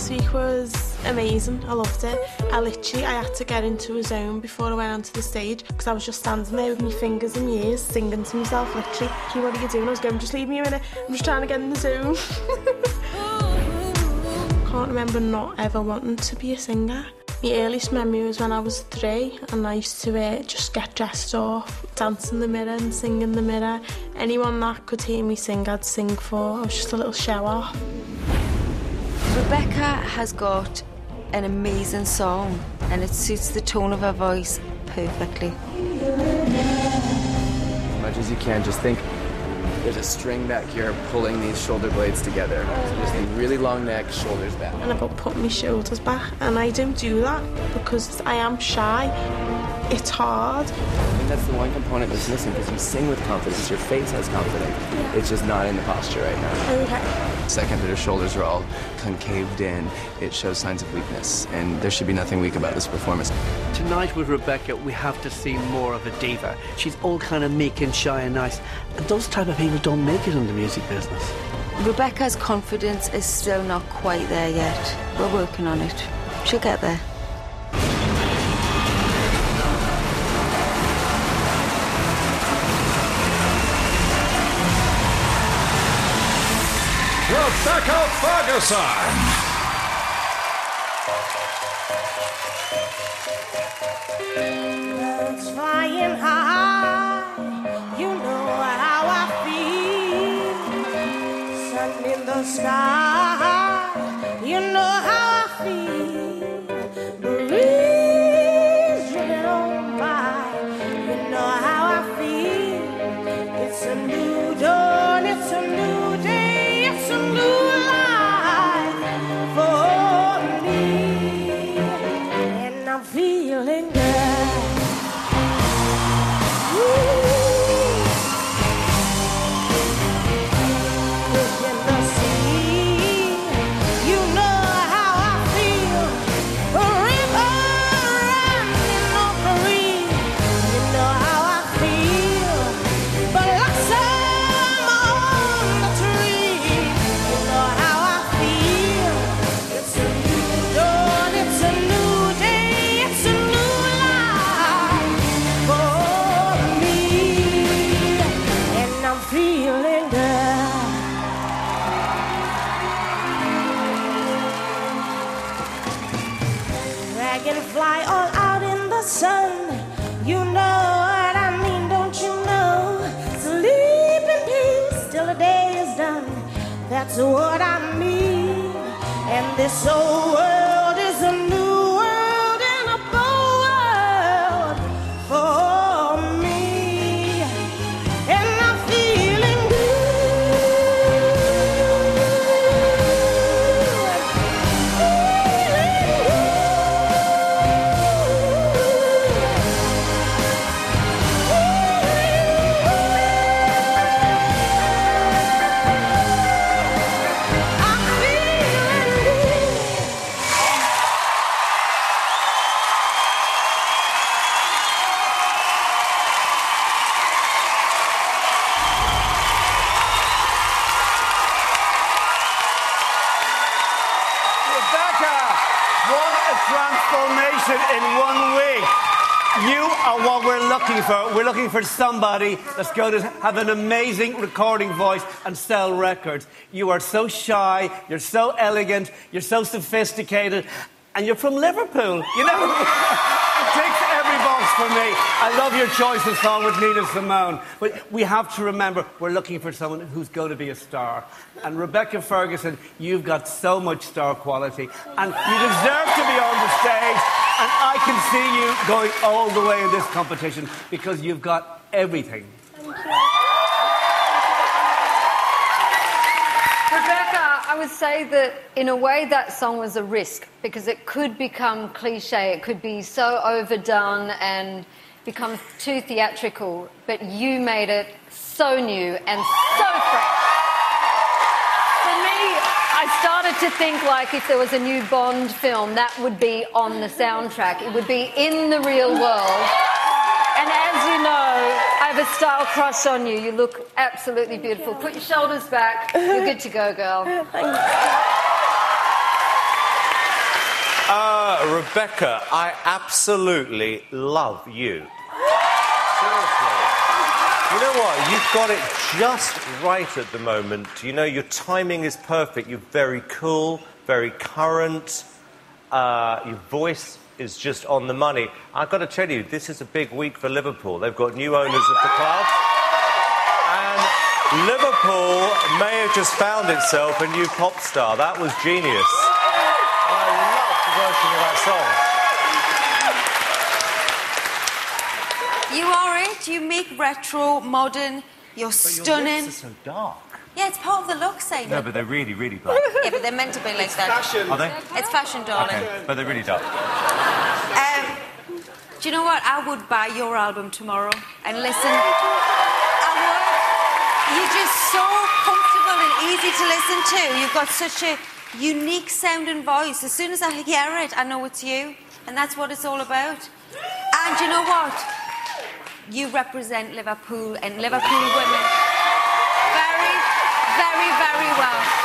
last week was amazing. I loved it. I had to get into a zone before I went onto the stage because I was just standing there with my fingers in my ears singing to myself, literally. What are you doing? I was going, just leave me a minute. I'm just trying to get in the zone. Can't remember not ever wanting to be a singer. My earliest memory was when I was 3 and I used to just get dressed up, dance in the mirror and sing in the mirror. Anyone that could hear me sing, I'd sing for. I was just a little show-off. Rebecca has got an amazing song and it suits the tone of her voice perfectly. As much as you can, just think there's a string back here pulling these shoulder blades together. So just think really long neck, shoulders back. And about putting my shoulders back, and I don't do that because I am shy. It's hard. I think that's the one component that's missing because you sing with confidence, your face has confidence. It's just not in the posture right now. Okay. Second, that her shoulders are all concaved in. It shows signs of weakness, and there should be nothing weak about this performance. Tonight with Rebecca, we have to see more of a diva. She's all kind of meek and shy and nice. And those type of people don't make it in the music business. Rebecca's confidence is still not quite there yet. We're working on it. She'll get there. Rebecca Ferguson. Birds flying high, you know how I feel. Sun in the sky, you know how I feel. Breeze driven on by, you know how I feel. It's a new dawn, it's a new day, it's a new life for me, and I'm feeling good. Dragonfly all out in the sun, you know what I mean, don't you know? Sleep in peace till the day is done, that's what I mean. And this old world is a new world and a bold world for me, and I'm feeling transformation in 1 week. You are what we're looking for. We're looking for somebody that's going to have an amazing recording voice and sell records. You are so shy, you're so elegant, you're so sophisticated, and you're from Liverpool. You know, it ticks every box for me. I love your choice of song with Nina Simone. But we have to remember, we're looking for someone who's going to be a star. And Rebecca Ferguson, you've got so much star quality. And you deserve to be on the stage. And I can see you going all the way in this competition because you've got everything. Thank you. Rebecca, I would say that in a way that song was a risk because it could become cliche, it could be so overdone and become too theatrical, but you made it so new and so fresh. For me, I started to think like if there was a new Bond film, that would be on the soundtrack. It would be in the real world. And as you know, I have a style crush on you. You look absolutely beautiful. Put your shoulders back. You're good to go, girl. Thank you. Rebecca, I absolutely love you. Seriously. You know what? You've got it just right at the moment. You know, your timing is perfect. You're very cool, very current. Your voice is just on the money. I've got to tell you, this is a big week for Liverpool. They've got new owners of the club. And Liverpool may have just found itself a new pop star. That was genius. I love the version of that song. You are it. You make retro, modern. You're stunning. Your lips are so dark. Yeah, it's part of the look, Simon. No, but they're really, really black. Yeah, but they're meant to be like that. Fashion. Are they? It's fashion, darling. Okay, but they're really dark. Do you know what? I would buy your album tomorrow and listen. I would. You're just so comfortable and easy to listen to. You've got such a unique sounding voice. As soon as I hear it, I know it's you. And that's what it's all about. And you know what? You represent Liverpool and Liverpool women very, very, very well.